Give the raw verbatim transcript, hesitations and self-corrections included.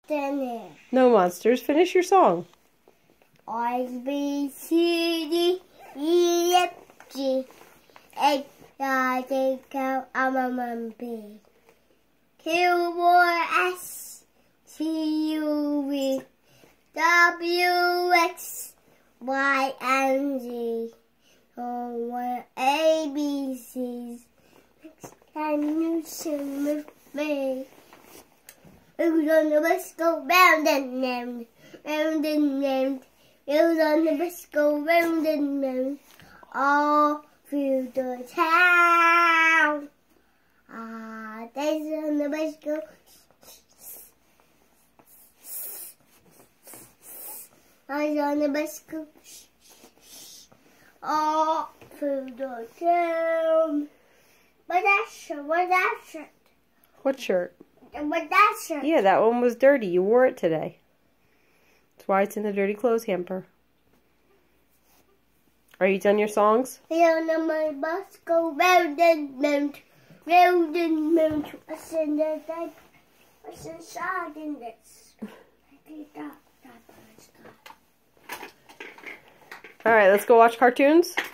in there. No monsters. Finish your song. I, B, C, D, E, F, G, H, I, J, K, L, M, N, P, Q, R, S, T, U, V, W, X, Y, and Z. Oh, A, B, C's. Can you sing with me? Who's on the bus go round and round, round and round. Who's on the bus go round and round, all through the town. Ah, days on the bus go. Days on the bus go. All through the town. What's that shirt? What's that shirt? What shirt? What's that shirt? Yeah, that one was dirty. You wore it today. That's why it's in the dirty clothes hamper. Are you done your songs? Yeah, now my bus go round and round, round and round. What's in the bag? What's inside in this? All right, let's go watch cartoons.